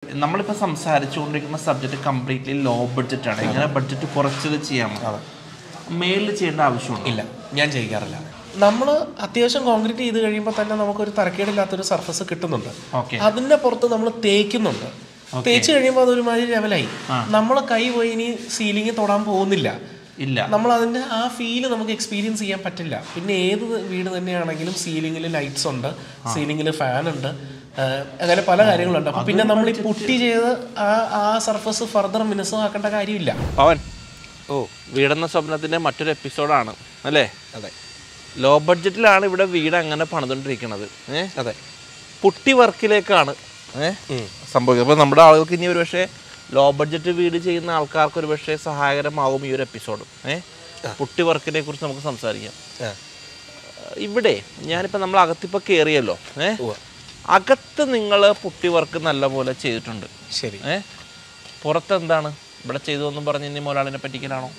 നമ്മളിപ്പോൾ സംസാരിച്ചുകൊണ്ടിരിക്കുന്ന subject completely low ബഡ്ജറ്റാണ്. എങ്ങനെ ബഡ്ജറ്റ് കുറച്ചത് ചെയ്യാമോ? മേലിൽ ചെയ്യേണ്ട ആവശ്യമുണ്ടോ? ഇല്ല, ഞാൻ ചെയ്യാറില്ല. നമ്മൾ അത്യാവശ്യം കോൺക്രീറ്റ് ചെയ്ത് കഴിയുമ്പോൾ തന്നെ നമുക്കൊരു തരക്കേടില്ലാത്തൊരു സർഫസ് കിട്ടുന്നുണ്ട്. അതിൻ്റെ പുറത്ത് നമ്മൾ തേക്കുന്നുണ്ട്. തേച്ച് കഴിയുമ്പോൾ അതൊരുമാതിരി ലെവലായി. നമ്മളെ കൈ പോയി ഇനി സീലിംഗ് തൊടാൻ പോകുന്നില്ല. നമ്മൾ അതിൻ്റെ ആ ഫീല് നമുക്ക് എക്സ്പീരിയൻസ് ചെയ്യാൻ പറ്റില്ല. പിന്നെ ഏത് വീട് തന്നെയാണെങ്കിലും സീലിംഗിൽ ലൈറ്റ്സ് ഉണ്ട്, സീലിംഗിൽ ഫാൻ ഉണ്ട്, അങ്ങനെ പല കാര്യങ്ങളുണ്ട്. അപ്പം പിന്നെ നമ്മൾ ഈ പുട്ടി ചെയ്ത് ആ സർഫസ് ഫർദർ മിനുസമാക്കേണ്ട കാര്യമില്ല. പവൻ, വീടെന്ന സ്വപ്നത്തിൻ്റെ മറ്റൊരു എപ്പിസോഡാണ് അല്ലേ? അതെ. ലോ ബഡ്ജറ്റിലാണ് ഇവിടെ വീട് അങ്ങനെ പണിതുകൊണ്ടിരിക്കുന്നത്. അതെ, പുട്ടി വർക്കിലേക്കാണ് സംഭവിക്കുന്നത്. അപ്പോൾ നമ്മുടെ ആളുകൾക്ക് ഇനി ഒരു പക്ഷേ ലോ ബഡ്ജറ്റ് വീട് ചെയ്യുന്ന ആൾക്കാർക്ക് ഒരു പക്ഷേ സഹായകരമാകും ഈ ഒരു എപ്പിസോഡ്. പുട്ടി വർക്കിനെ കുറിച്ച് നമുക്ക് സംസാരിക്കാം. ഇവിടെ ഞാനിപ്പോൾ നമ്മൾ അകത്തിപ്പോൾ കയറിയല്ലോ. അകത്ത് നിങ്ങൾ പുട്ടി വർക്ക് നല്ലപോലെ ചെയ്തിട്ടുണ്ട്. ശരി. പുറത്തെന്താണ് ഇവിടെ ചെയ്തതെന്നും പറഞ്ഞ് ഇനി മുതലാളിനെ പറ്റിക്കലാണോ?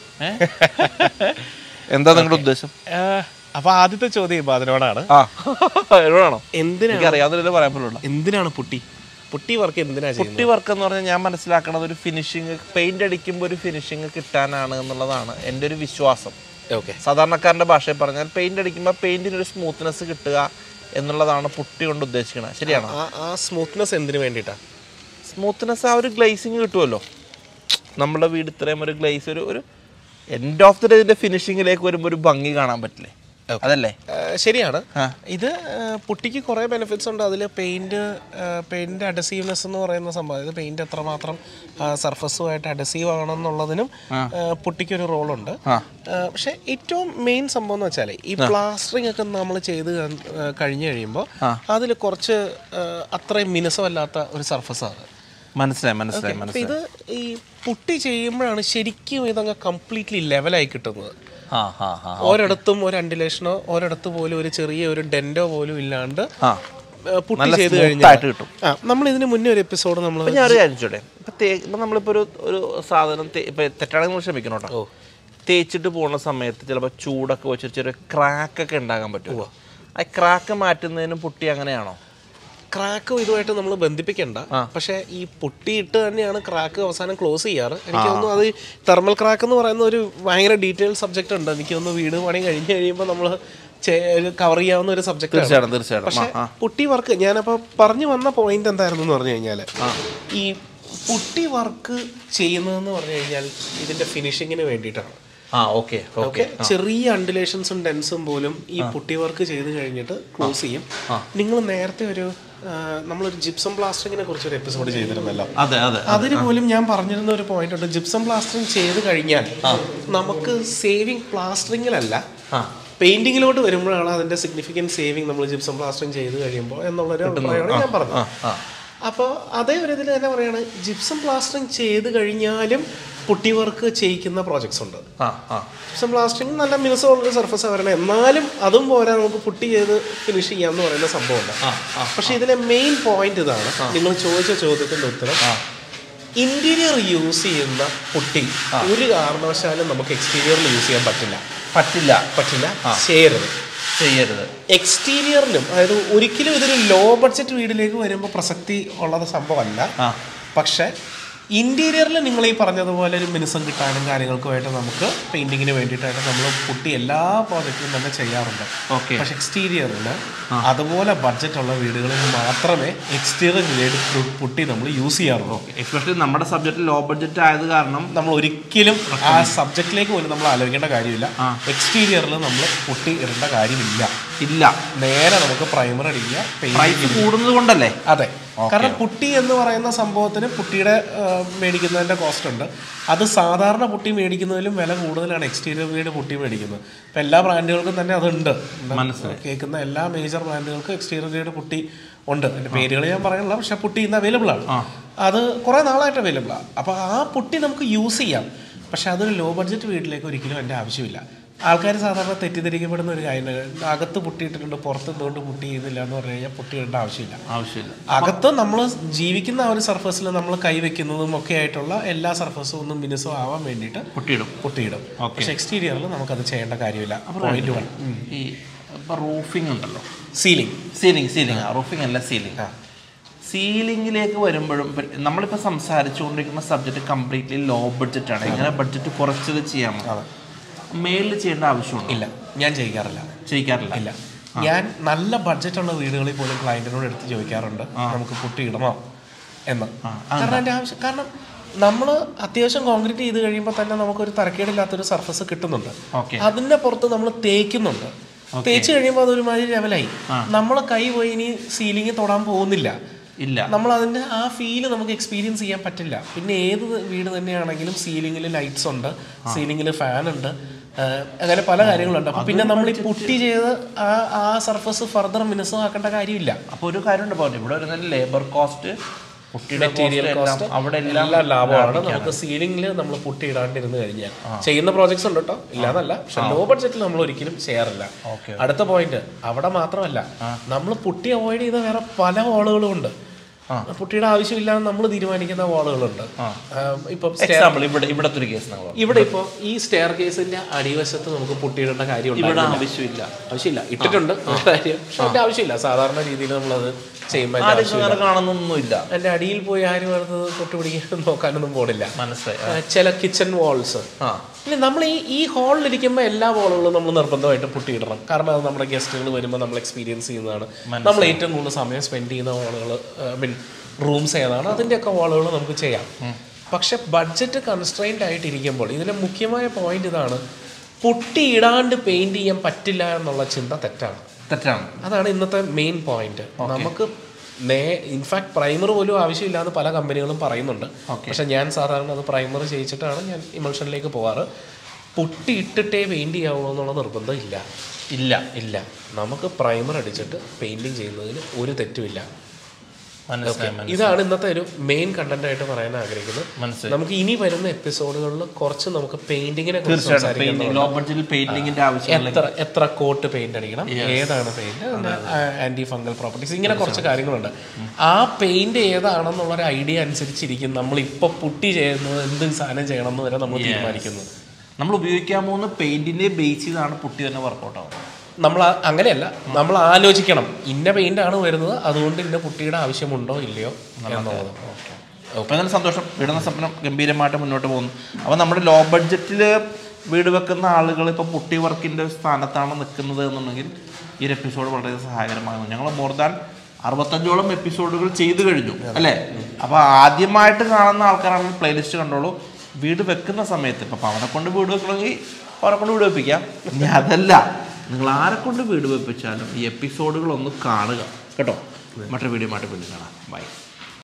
എന്താ നിങ്ങളുടെ ഉദ്ദേശം? അപ്പൊ ആദ്യത്തെ ചോദ്യം അതിനോടാണ്. എന്തിനാണ് അറിയാവുന്ന പറയാൻ പറ്റുള്ളൂ. എന്തിനാണ് പുട്ടി വർക്ക് എന്തിനാ ചെയ്യുന്നത്? പുട്ടി വർക്ക് എന്ന് പറഞ്ഞാൽ ഞാൻ മനസ്സിലാക്കണത് ഒരു ഫിനിഷിങ്, പെയിന്റ് അടിക്കുമ്പോൾ ഒരു ഫിനിഷിങ് കിട്ടാനാണ് എന്നുള്ളതാണ് എൻ്റെ ഒരു വിശ്വാസം. സാധാരണക്കാരൻ്റെ ഭാഷയിൽ പറഞ്ഞാൽ പെയിന്റ് അടിക്കുമ്പോൾ പെയിന്റിനൊരു സ്മൂത്ത്നെസ് കിട്ടുക എന്നുള്ളതാണ് പുട്ടി കൊണ്ട് ഉദ്ദേശിക്കുന്നത്. ശരിയാണ്. ആ സ്മൂത്ത്നെസ് എന്തിനു വേണ്ടിയിട്ടാണ്? സ്മൂത്ത്നെസ് ആ ഒരു ഗ്ലേസിങ് കിട്ടുമല്ലോ. നമ്മുടെ വീട് ഇത്രയും ഒരു ഗ്ലേസ് ഒരു എൻഡ് ഓഫ് ദി ഡേ ഇതിൻ്റെ ഫിനിഷിങ്ങിലേക്ക് വരുമ്പോൾ ഒരു ഭംഗി കാണാൻ പറ്റില്ലേ? അതല്ലേ? ശരിയാണ്. ഇത് പുട്ടിക്ക് കുറേ ബെനിഫിറ്റ്സ് ഉണ്ട്. അതിൽ പെയിന്റ് അഡസീവ്നെസ് എന്ന് പറയുന്ന സംഭവം, അതായത് പെയിന്റ് എത്രമാത്രം സർഫസുമായിട്ട് അഡസീവ് ആണെന്നുള്ളതിനും പുട്ടിക്കൊരു റോളുണ്ട്. പക്ഷെ ഏറ്റവും മെയിൻ സംഭവം എന്ന് വെച്ചാൽ ഈ പ്ലാസ്റ്ററിങ് ഒക്കെ നമ്മൾ ചെയ്ത് കഴിഞ്ഞു കഴിയുമ്പോൾ അതിൽ കുറച്ച് അത്രയും മിനുസമല്ലാത്ത ഒരു സർഫസാണ്. മനസ്സിലായി. ഇത് ഈ പുട്ടി ചെയ്യുമ്പോഴാണ് ശരിക്കും ഇതങ്ങ് കംപ്ലീറ്റ്ലി ലെവലായി കിട്ടുന്നത്. ഒരിടത്തും ഒരു അണ്ടിലേഷനോ ഒരിടത്ത് പോലും ഒരു ചെറിയ ഒരു ഡെന്റോ പോലും ഇല്ലാണ്ട് പുട്ടി ചെയ്ത് കഴിഞ്ഞാൽ കിട്ടും. നമ്മൾ ഇതിന് മുന്നേ ഒരു എപ്പിസോഡ് നമ്മളിപ്പോ ഒരു സാധനം തെറ്റാണെങ്കിൽ ക്ഷമിക്കണം കേട്ടോ. തേച്ചിട്ട് പോകുന്ന സമയത്ത് ചിലപ്പോൾ ചൂടൊക്കെ വെച്ചിട്ട് ചെറിയ ക്രാക്കൊക്കെ ഉണ്ടാകാൻ പറ്റുമോ? ആ ക്രാക്ക് മാറ്റുന്നതിനും പുട്ടി അങ്ങനെയാണോ? ക്രാക്കും ഇതുമായിട്ട് നമ്മൾ ബന്ധിപ്പിക്കണ്ട. പക്ഷെ ഈ പുട്ടിയിട്ട് തന്നെയാണ് ക്രാക്ക് അവസാനം ക്ലോസ് ചെയ്യാറ്. എനിക്ക് തോന്നുന്നു അത് തെർമൽ ക്രാക്ക് എന്ന് പറയുന്ന ഒരു ഭയങ്കര ഡീറ്റെയിൽ സബ്ജക്റ്റ് ഉണ്ട്. എനിക്ക് തോന്നുന്നു വീട് പണി കഴിഞ്ഞ് കഴിയുമ്പോൾ നമ്മൾ കവർ ചെയ്യാവുന്ന ഒരു സബ്ജക്റ്റ്. തീർച്ചയായിട്ടും. പക്ഷെ പുട്ടി വർക്ക് ഞാനപ്പോൾ പറഞ്ഞു വന്ന പോയിന്റ് എന്തായിരുന്നു എന്ന് പറഞ്ഞു കഴിഞ്ഞാൽ, ഈ പുട്ടി വർക്ക് ചെയ്യുന്നതെന്ന് പറഞ്ഞു കഴിഞ്ഞാൽ ഇതിന്റെ ഫിനിഷിങ്ങിന് വേണ്ടിയിട്ടാണ്. ചെറിയ അണ്ടിലേഷൻസും ഡെൻസും പോലും ഈ പുട്ടി വർക്ക് ചെയ്ത് കഴിഞ്ഞിട്ട് ക്ലോസ് ചെയ്യും. നിങ്ങൾ നേരത്തെ നമ്മളൊരു ജിപ്സം പ്ലാസ്റ്ററിങ്ങിനെ കുറിച്ച് ഒരു എപ്പിസോഡ് ചെയ്തിരുന്നല്ലോ. അതിന് പോലും ഞാൻ പറഞ്ഞിരുന്ന ഒരു പോയിന്റ് ഉണ്ട്. ജിപ്സം പ്ലാസ്റ്ററിങ് ചെയ്ത് കഴിഞ്ഞാൽ നമുക്ക് സേവിങ് പ്ലാസ്റ്ററിങ്ങിലല്ല പെയിന്റിങ്ങിലോട്ട് വരുമ്പോഴാണ് അതിന്റെ സിഗ്നിഫിക്കൻറ്റ് സേവിങ് നമ്മൾ ജിപ്സം പ്ലാസ്റ്ററിങ് ചെയ്ത് കഴിയുമ്പോൾ എന്നുള്ളൊരു അഭിപ്രായമാണ് ഞാൻ പറഞ്ഞത്. അപ്പോൾ അതേ ഒരു ഇതിൽ തന്നെ പറയുകയാണ്, ജിപ്സം പ്ലാസ്റ്ററിങ് ചെയ്ത് കഴിഞ്ഞാലും പുട്ടി വർക്ക് ചെയ്യിക്കുന്ന പ്രോജക്ട്സ് ഉണ്ട്. ജിപ്സം പ്ലാസ്റ്ററിങ് നല്ല മിനുസമുള്ളൊരു സർഫസ് വരണം, എന്നാലും അതും പോലെ നമുക്ക് പുട്ടി ചെയ്ത് ഫിനിഷ് ചെയ്യാമെന്ന് പറയുന്ന സംഭവമുണ്ട്. പക്ഷെ ഇതിലെ മെയിൻ പോയിന്റ് ഇതാണ്, നിങ്ങൾ ചോദിച്ച ചോദ്യത്തിൻ്റെ ഉത്തരം. ഇന്റീരിയർ യൂസ് ചെയ്യുന്ന പുട്ടി ഒരു കാരണവശാലും നമുക്ക് എക്സ്റ്റീരിയറിൽ യൂസ് ചെയ്യാൻ പറ്റില്ല. ചെയ്യരുത്. എക്സ്റ്റീരിയറിലും, അതായത് ഒരിക്കലും ഇതൊരു ലോ ബഡ്ജറ്റ് വീട്ടിലേക്ക് വരുമ്പോൾ പ്രസക്തി ഉള്ളത് സംഭവമല്ല. പക്ഷെ ഇന്റീരിയറിൽ നിങ്ങൾ ഈ പറഞ്ഞതുപോലെ ഒരു മിനുസം കിട്ടാനും കാര്യങ്ങൾക്കുമായിട്ട് നമുക്ക് പെയിന്റിങ്ങിന് വേണ്ടിയിട്ടായിട്ട് നമ്മൾ പുട്ടി എല്ലാ പ്രോജക്റ്റിലും തന്നെ ചെയ്യാറുണ്ട്. പക്ഷെ എക്സ്റ്റീരിയറിൽ അതുപോലെ ബഡ്ജറ്റുള്ള വീടുകളിൽ മാത്രമേ എക്സ്റ്റീരിയർ ഗ്രേഡ് പുട്ടി നമ്മൾ യൂസ് ചെയ്യാറുള്ളൂ. എസ്പെഷ്യലി നമ്മുടെ സബ്ജക്റ്റ് ലോ ബഡ്ജറ്റ് ആയത് കാരണം നമ്മൾ ഒരിക്കലും ആ സബ്ജക്റ്റിലേക്ക് പോലും നമ്മൾ ആലോചിക്കേണ്ട കാര്യമില്ല. എക്സ്റ്റീരിയറിൽ നമ്മൾ പുട്ടി ഇടേണ്ട കാര്യമില്ല. നേരെ നമുക്ക് പ്രൈമർ അടിക്കുക. പ്രൈസ് കൂടുന്നത് കൊണ്ടല്ലേ? അതെ. കാരണം പുട്ടി എന്ന് പറയുന്ന സംഭവത്തിന് പുട്ടിയുടെ മേടിക്കുന്നതിൻ്റെ കോസ്റ്റ് ഉണ്ട്. അത് സാധാരണ പുട്ടി മേടിക്കുന്നതിലും വില കൂടുതലാണ് എക്സ്റ്റീരിയർ ഗ്രേഡ് പുട്ടി മേടിക്കുന്നത്. ഇപ്പം എല്ലാ ബ്രാൻഡുകൾക്കും തന്നെ അതുണ്ട്. കേൾക്കുന്ന എല്ലാ മേജർ ബ്രാൻഡുകൾക്കും എക്സ്റ്റീരിയർ ഗ്രേഡ് പുട്ടി ഉണ്ട്. എൻ്റെ പേരുകൾ ഞാൻ പറയുന്നില്ല, പക്ഷെ പുട്ടി ഇന്ന് അവൈലബിൾ ആണ്. അത് കുറേ നാളായിട്ട് അവൈലബിൾ ആണ്. അപ്പോൾ ആ പുട്ടി നമുക്ക് യൂസ് ചെയ്യാം. പക്ഷെ അതൊരു ലോ ബഡ്ജറ്റ് വീട്ടിലേക്ക് ഒരിക്കലും എൻ്റെ ആവശ്യമില്ല. ആൾക്കാർ സാധാരണ തെറ്റിദ്ധരിക്കപ്പെടുന്ന ഒരു കാര്യം, അകത്ത് പുട്ടിയിട്ടിട്ടുണ്ട് പുറത്ത് എന്തുകൊണ്ട് പുട്ടി ചെയ്യുന്നില്ല എന്ന് പറഞ്ഞു കഴിഞ്ഞാൽ പുട്ടി ഇടേണ്ട ആവശ്യമില്ല. അകത്ത് നമ്മൾ ജീവിക്കുന്ന ആ ഒരു സർഫസിൽ നമ്മൾ കൈവയ്ക്കുന്നതും ഒക്കെ ആയിട്ടുള്ള എല്ലാ സർഫസും ഒന്നും മിനുസും ആവാൻ വേണ്ടിയിട്ട് പുട്ടിയിടും. പക്ഷെ എക്സ്റ്റീരിയറിൽ നമുക്കത് ചെയ്യേണ്ട കാര്യമില്ല. പോയിന്റ് 1. ഈ റൂഫിംഗ് ഉണ്ടല്ലോ, സീലിംഗ് റൂഫിംഗ് അല്ല, സീലിംഗിലേക്ക് വരുമ്പോഴും നമ്മളിപ്പോൾ സംസാരിച്ചുകൊണ്ടിരിക്കുന്ന സബ്ജക്റ്റ് കംപ്ലീറ്റ്ലി ലോ ബഡ്ജറ്റാണ്. എങ്ങനെ ബഡ്ജറ്റ് കുറച്ചത് ചെയ്യാമോ? മേലിൽ ചെയ്യേണ്ട ആവശ്യമുണ്ട്? ഇല്ല, ഞാൻ ചെയ്യിക്കാറില്ല. ഇല്ല. ഞാൻ നല്ല ബഡ്ജറ്റുള്ള വീടുകളിൽ പോലും ക്ലയന്റിനോട് എടുത്ത് ചോദിക്കാറുണ്ട് നമുക്ക് പുട്ടി ഇടണോ എന്ന്. കാരണം എൻ്റെ ആവശ്യം, കാരണം നമ്മൾ അത്യാവശ്യം കോൺക്രീറ്റ് ചെയ്ത് കഴിയുമ്പോൾ തന്നെ നമുക്കൊരു തരക്കേടില്ലാത്തൊരു സർഫസ് കിട്ടുന്നുണ്ട്. അതിൻ്റെ പുറത്ത് നമ്മൾ തേക്കുന്നുണ്ട്. തേച്ച് കഴിയുമ്പോൾ അതൊരുമാതിരി ലെവലായി. നമ്മളെ കൈ പോയി ഇനി സീലിംഗ് തൊടാൻ പോകുന്നില്ല. നമ്മൾ അതിൻ്റെ ആ ഫീല് നമുക്ക് എക്സ്പീരിയൻസ് ചെയ്യാൻ പറ്റില്ല. പിന്നെ ഏത് വീട് തന്നെയാണെങ്കിലും സീലിംഗിൽ ലൈറ്റ്സ് ഉണ്ട്, സീലിംഗിൽ ഫാൻ ഉണ്ട്, അങ്ങനെ പല കാര്യങ്ങളുണ്ട്. അപ്പം പിന്നെ നമ്മൾ ഈ പുട്ടി ചെയ്ത് ആ സർഫസ് ഫർദർ മിനുസമാക്കേണ്ട കാര്യമില്ല. അപ്പോൾ ഒരു കാര്യമുണ്ട് പോലെ ഇവിടെ ഒരു ലേബർ കോസ്റ്റ്, മെറ്റീരിയൽ കോസ്റ്റ് അവിടെ എല്ലാം ലാഭമാണ്. നമുക്ക് സീലിംഗിൽ നമ്മൾ പുട്ടി ഇടാണ്ടിരുന്ന് കഴിഞ്ഞാൽ ചെയ്യുന്ന പ്രോജക്ട്സ് ഉണ്ട് കേട്ടോ, ഇല്ലാന്നല്ല. പക്ഷെ ലോ ബഡ്ജറ്റിൽ നമ്മൾ ഒരിക്കലും ചെയ്യാറില്ല. അടുത്ത പോയിന്റ്, അവിടെ മാത്രമല്ല, നമ്മൾ പുട്ടി അവോയ്ഡ് ചെയ്ത വേറെ പല വാളുകളും ഉണ്ട്. പുട്ടിയുടെ ആവശ്യമില്ലാന്ന് നമ്മൾ തീരുമാനിക്കുന്ന വാളുകളുണ്ട്. ഇവിടെ ഇപ്പോൾ ഈ സ്റ്റെയർ കേസിന്റെ അടിവശത്ത് നമുക്ക് പുട്ടിയിടേണ്ട കാര്യമുണ്ട്, ആവശ്യമില്ല. ഇട്ടിട്ടുണ്ട് കാര്യം, പക്ഷെ അതിന്റെ ആവശ്യമില്ല. സാധാരണ രീതിയിൽ നമ്മളത് ചെയ്യുമ്പോൾ കാണുന്നൊന്നുമില്ല. അതിന്റെ അടിയിൽ പോയി ആരും അത് തൊട്ടുപിടിക്കാൻ നോക്കാനൊന്നും പോണില്ല. മനസ്സിലായി. ചില കിച്ചൺ വാൾസ്, പിന്നെ നമ്മൾ ഈ ഹാളിലിരിക്കുമ്പോൾ എല്ലാ വാളുകളും നമ്മൾ നിർബന്ധമായിട്ട് പുട്ടിയിടണം. കാരണം അത് നമ്മുടെ ഗസ്റ്റുകൾ വരുമ്പോൾ നമ്മൾ എക്സ്പീരിയൻസ് ചെയ്യുന്നതാണ്. നമ്മൾ ഏറ്റവും കൂടുതൽ സമയം സ്പെൻഡ് ചെയ്യുന്ന വാളുകൾ, മീൻ റൂംസ് ഏതാണ്, അതിൻ്റെയൊക്കെ വാളുകൾ നമുക്ക് ചെയ്യാം. പക്ഷെ ബഡ്ജറ്റ് കൺസ്ട്രെയിൻഡ് ആയിട്ടിരിക്കുമ്പോൾ ഇതിൻ്റെ മുഖ്യമായ പോയിന്റ് ഇതാണ്, പുട്ടി ഇടാണ്ട് പെയിന്റ് ചെയ്യാൻ പറ്റില്ല എന്നുള്ള ചിന്ത തെറ്റാണ്. അതാണ് ഇന്നത്തെ മെയിൻ പോയിന്റ്. നമുക്ക് ഇൻഫാക്ട് പ്രൈമർ പോലും ആവശ്യമില്ലാന്ന് പല കമ്പനികളും പറയുന്നുണ്ട്. പക്ഷെ ഞാൻ സാധാരണ അത് പ്രൈമർ ചെയ്യിച്ചിട്ടാണ് ഞാൻ ഇമൾഷനിലേക്ക് പോകാറ്. പുട്ടി ഇട്ടിട്ടേ പെയിന്റ് ചെയ്യാവുള്ളൂ എന്നുള്ള നിർബന്ധം ഇല്ല. നമുക്ക് പ്രൈമർ അടിച്ചിട്ട് പെയിന്റിങ് ചെയ്യുന്നതിന് ഒരു തെറ്റുമില്ല. ഇതാണ് ഇന്നത്തെ ഒരു മെയിൻ കണ്ടന്റ് ആയിട്ട് പറയാൻ ആഗ്രഹിക്കുന്നത്. നമുക്ക് ഇനി വരുന്ന എപ്പിസോഡുകളിൽ കുറച്ച് നമുക്ക് പെയിന്റിങ്ങിനെ കുറിച്ച് എത്ര കോട്ട് പെയിന്റ് അടിക്കണം, ഏതാണ് പെയിന്റ്, ആന്റി ഫംഗൽ പ്രോപ്പർട്ടീസ്, ഇങ്ങനെ കുറച്ച് കാര്യങ്ങളുണ്ട്. ആ പെയിന്റ് ഏതാണെന്നുള്ളൊരു ഐഡിയ അനുസരിച്ചിരിക്കും നമ്മളിപ്പോ പുട്ടി ചെയ്യുന്നത് എന്ത് സാധനം ചെയ്യണം എന്ന് വരെ നമ്മൾ തീരുമാനിക്കുന്നത്. നമ്മൾ ഉപയോഗിക്കാൻ പോകുന്ന പെയിന്റിന്റെ ബേസ് ചെയ്താണ് പുട്ടി തന്നെ വർക്കൗട്ട് ആവുന്നത്. നമ്മൾ അങ്ങനെയല്ല, നമ്മൾ ആലോചിക്കണം ഇന്ന പെയിന്റ് ആണ് വരുന്നത്, അതുകൊണ്ട് ഇന്ന പുട്ടിയുടെ ആവശ്യമുണ്ടോ ഇല്ലയോ എന്നുള്ളത്. അപ്പോൾ എന്നാലും സന്തോഷം. വീടുന്ന സ്വപ്നം ഗംഭീരമായിട്ട് മുന്നോട്ട് പോകുന്നു. അപ്പോൾ നമ്മുടെ ലോ ബഡ്ജറ്റിൽ വീട് വെക്കുന്ന ആളുകൾ ഇപ്പോൾ പുട്ടി വർക്കിൻ്റെ സ്ഥാനത്താണ് നിൽക്കുന്നത് എന്നുണ്ടെങ്കിൽ ഈ ഒരു എപ്പിസോഡ് വളരെ സഹായകരമാകുന്നു. ഞങ്ങൾ മോർ ദാൻ 65ഓളം എപ്പിസോഡുകൾ ചെയ്തു കഴിഞ്ഞു അല്ലേ. അപ്പോൾ ആദ്യമായിട്ട് കാണുന്ന ആൾക്കാരാണെങ്കിൽ പ്ലേലിസ്റ്റ് കണ്ടോളൂ. വീട് വെക്കുന്ന സമയത്ത് ഇപ്പോൾ അവനെ കൊണ്ട് വീട് വെക്കണമെങ്കിൽ അവനെ കൊണ്ട് വീട് വെപ്പിക്കാം. ഇനി അതല്ല, നിങ്ങൾ ആരെക്കൊണ്ട് വീട് വെപ്പിച്ചാലും ഈ എപ്പിസോഡുകളൊന്ന് കാണുക കേട്ടോ. മറ്റൊരു വീഡിയോ ആയിട്ട് വീണ്ടും കാണാം. ബൈ.